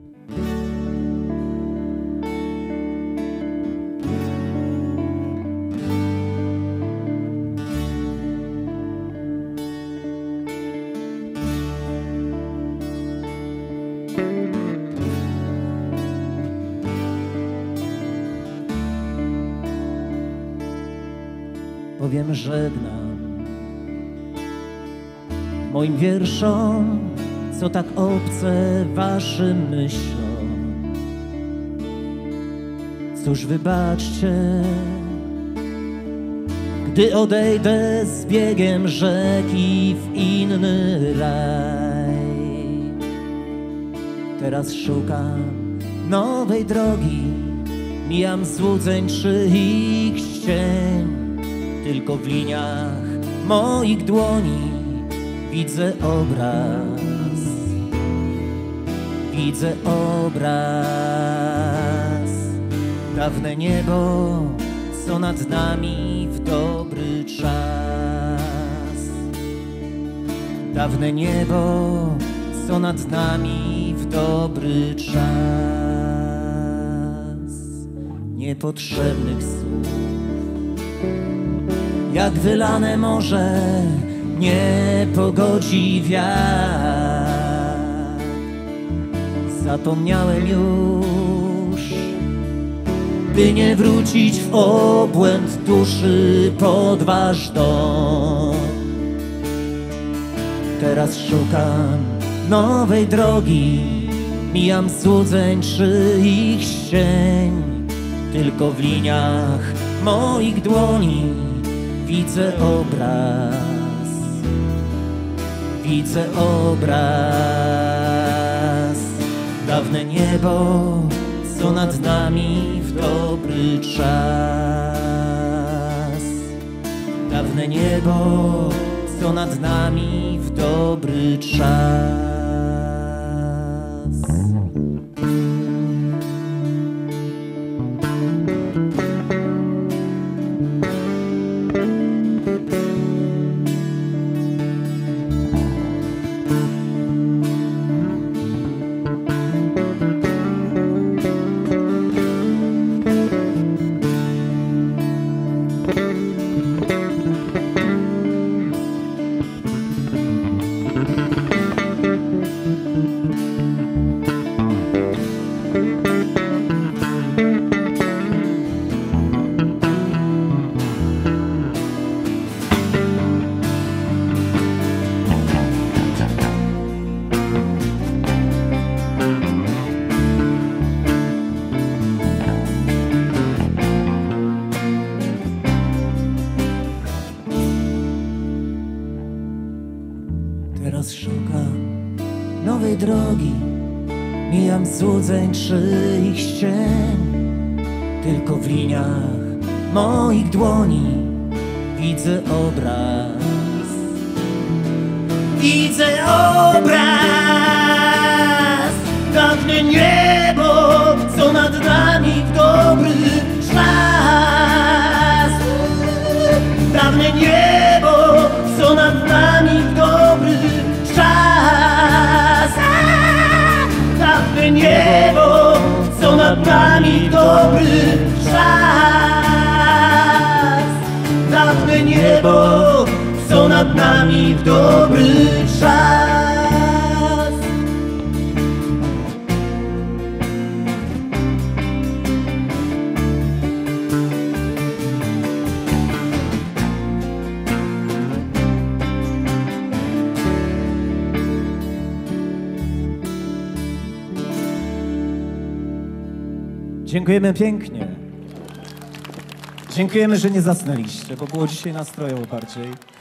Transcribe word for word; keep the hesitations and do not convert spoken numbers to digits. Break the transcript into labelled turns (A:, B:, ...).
A: Powiem żegnam moim wierszom, co tak obce waszym myślom. Cóż, wybaczcie, gdy odejdę z biegiem rzeki w inny raj. Teraz szukam nowej drogi, mijam złudzeń czyich ścień. Tylko w liniach moich dłoni widzę obraz, widzę obraz. Dawne niebo, co nad nami w dobry czas. Dawne niebo, co nad nami w dobry czas. Niepotrzebnych słów, jak wylane morze, nie pogodzi wiatr. Zapomniałem już, by nie wrócić w obłęd duszy pod wasz dom. Teraz szukam nowej drogi, mijam złudzeń czyich ścień. Tylko w liniach moich dłoni widzę obraz, widzę obraz. Dawne niebo, co nad nami w dobry czas. Dawne niebo, co nad nami w dobry czas. Teraz szukam nowej drogi, mijam złudzeń czyich ścień. Tylko w liniach moich dłoni widzę obraz, widzę obraz. Dawne niebo, co nad nami w dobry czas. Dawne niebo, co nad nami w dobry czas. Dawne niebo, co nad nami w dobry czas. Dawne niebo, co nad nami w dobry czas.
B: Dziękujemy pięknie. Dziękujemy, że nie zasnęliście, bo było dzisiaj nastrojowo bardziej.